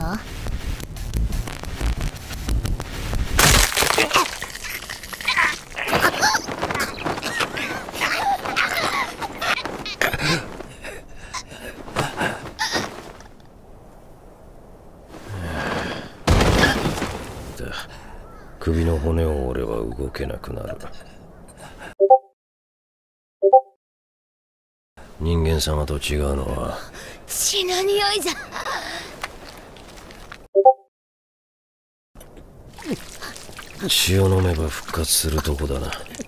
の？ 首の骨を折れば動けなくなる。人間様と違うのは血の匂いじゃ。 血を飲めば復活するとこだな。